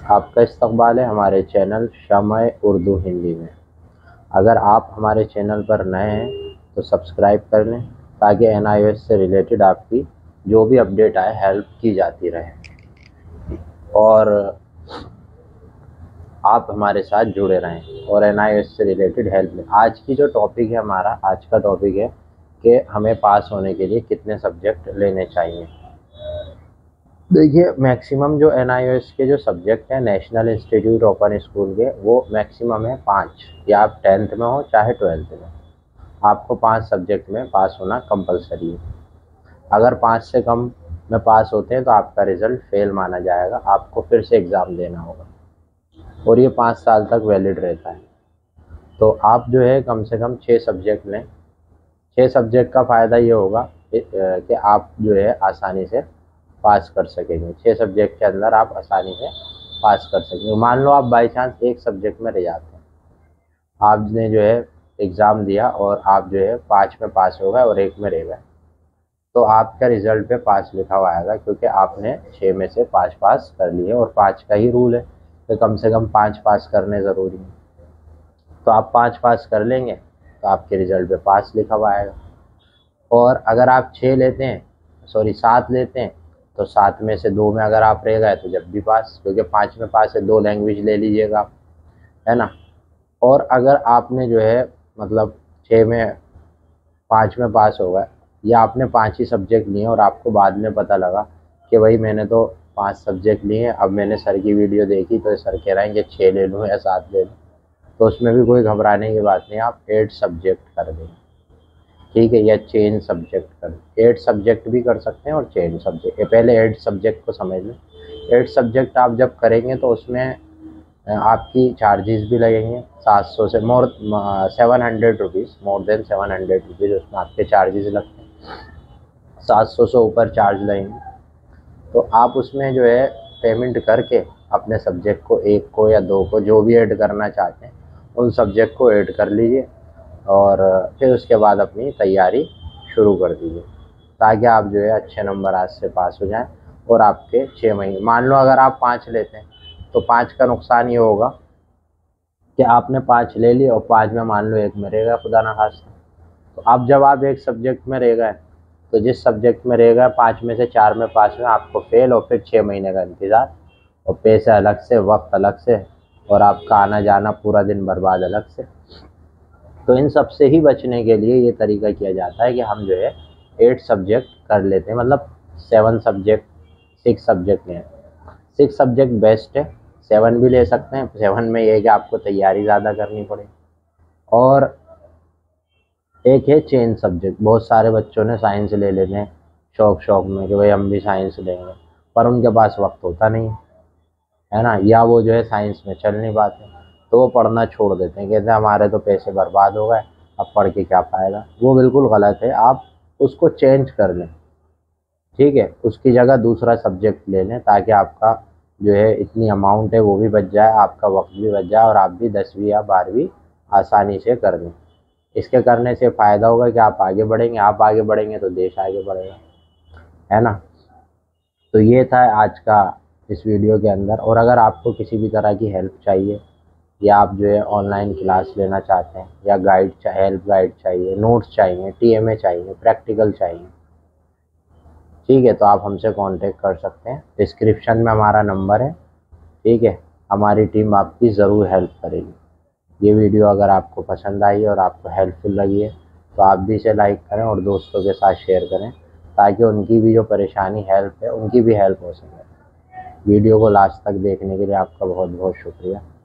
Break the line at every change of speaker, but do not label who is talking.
आपका इस्तकबाल है हमारे चैनल शमए उर्दू हिंदी में। अगर आप हमारे चैनल पर नए हैं तो सब्सक्राइब कर लें ताकि NIOS से रिलेटेड आपकी जो भी अपडेट आए हेल्प की जाती रहे और आप हमारे साथ जुड़े रहें और NIOS से रिलेटेड हेल्प लें। आज की जो टॉपिक है हमारा आज का टॉपिक है कि हमें पास होने के लिए कितने सब्जेक्ट लेने चाहिए। देखिए मैक्सिमम जो NIOS के जो सब्जेक्ट हैं नेशनल इंस्टीट्यूट ओपन स्कूल के वो मैक्सिमम है 5, या आप 10th में हो चाहे 12th में, आपको 5 सब्जेक्ट में पास होना कंपलसरी है। अगर 5 से कम में पास होते हैं तो आपका रिज़ल्ट फेल माना जाएगा, आपको फिर से एग्ज़ाम देना होगा और ये 5 साल तक वैलिड रहता है। तो आप जो है कम से कम 6 सब्जेक्ट लें। 6 सब्जेक्ट का फ़ायदा ये होगा कि आप जो है आसानी से पास कर सकेंगे। 6 सब्जेक्ट के अंदर आप आसानी से पास कर सकेंगे। मान लो आप बाई चांस एक सब्जेक्ट में रह जाते हैं, आपने जो है एग्ज़ाम दिया और आप जो है 5 में पास हो गए और 1 में रह गए, तो आपका रिज़ल्ट पे पास लिखा हुआ आएगा क्योंकि आपने 6 में से 5 पास कर लिए और 5 का ही रूल है तो कम से कम 5 पास करने ज़रूरी है। तो आप 5 पास कर लेंगे तो आपके रिज़ल्ट पे पास लिखा हुआ आएगा। और अगर आप 7 लेते हैं तो 7 में से 2 में अगर आप रह गए तो जब भी पास, क्योंकि 5 में पास है 2 लैंग्वेज ले लीजिएगा आप, है ना। और अगर आपने जो है मतलब 6 में 5 में पास हो गए या आपने 5 ही सब्जेक्ट लिए और आपको बाद में पता लगा कि भाई मैंने तो 5 सब्जेक्ट लिए हैं, अब मैंने सर की वीडियो देखी तो सर कह रहे हैं कि 6 ले लूँ या 7 ले लूँ, तो उसमें भी कोई घबराने की बात नहीं, आप 8 सब्जेक्ट कर दें, ठीक है, या चेंज सब्जेक्ट कर 8 सब्जेक्ट भी कर सकते हैं और चेंज सब्जेक्ट। पहले 8 सब्जेक्ट को समझ लें। 8 सब्जेक्ट आप जब करेंगे तो उसमें आपकी चार्जेस भी लगेंगे 700 से more 700 rupees, more than 700 rupees उसमें आपके चार्जेस लगते हैं। 700 से ऊपर चार्ज लगेंगे तो आप उसमें जो है पेमेंट करके अपने सब्जेक्ट को 1 को या 2 को जो भी ऐड करना चाहते हैं उन सब्जेक्ट को ऐड कर लीजिए और फिर उसके बाद अपनी तैयारी शुरू कर दीजिए ताकि आप जो है अच्छे नंबर आज से पास हो जाएं और आपके 6 महीने, मान लो अगर आप 5 लेते हैं तो 5 का नुकसान ये होगा कि आपने 5 ले लिए और 5 में मान लो 1 में रह गया खुदा ना खास्ता, तो अब जब आप एक सब्जेक्ट में रह गए तो जिस सब्जेक्ट में रह गए 5 में से 4 में पास में आपको फेल और फिर 6 महीने का इंतज़ार और पैसे अलग से, वक्त अलग से और आपका आना जाना पूरा दिन बर्बाद अलग से। तो इन सब से ही बचने के लिए ये तरीका किया जाता है कि हम जो है 8 सब्जेक्ट कर लेते हैं, मतलब 7 सब्जेक्ट 6 सब्जेक्ट लें। 6 सब्जेक्ट बेस्ट है, 7 भी ले सकते हैं। 7 में ये है कि आपको तैयारी ज़्यादा करनी पड़े। और एक है चेंज सब्जेक्ट, बहुत सारे बच्चों ने साइंस ले लेते हैं शौक में कि भाई हम भी साइंस लेंगे, पर उनके पास वक्त होता नहीं है ना, या वो जो है साइंस में चल नहीं पाते तो वो पढ़ना छोड़ देते हैं, कहते हैं हमारे तो पैसे बर्बाद हो गए, अब पढ़ के क्या फ़ायदा। वो बिल्कुल गलत है, आप उसको चेंज कर लें, ठीक है, उसकी जगह दूसरा सब्जेक्ट ले लें ताकि आपका जो है इतनी अमाउंट है वो भी बच जाए, आपका वक्त भी बच जाए और आप भी 10वीं या 12वीं आसानी से कर दें। इसके करने से फ़ायदा होगा कि आप आगे बढ़ेंगे, आप आगे बढ़ेंगे तो देश आगे बढ़ेगा, है ना। तो ये था आज का इस वीडियो के अंदर। और अगर आपको किसी भी तरह की हेल्प चाहिए या आप जो है ऑनलाइन क्लास लेना चाहते हैं या हेल्प गाइड चाहिए, नोट्स चाहिए, TMA चाहिए, प्रैक्टिकल चाहिए, ठीक है, तो आप हमसे कांटेक्ट कर सकते हैं। डिस्क्रिप्शन में हमारा नंबर है, ठीक है, हमारी टीम आपकी ज़रूर हेल्प करेगी। ये वीडियो अगर आपको पसंद आई और आपको हेल्पफुल लगी है तो आप भी इसे लाइक करें और दोस्तों के साथ शेयर करें ताकि उनकी भी जो परेशानी हेल्प है उनकी भी हेल्प हो सके। वीडियो को लास्ट तक देखने के लिए आपका बहुत बहुत शुक्रिया।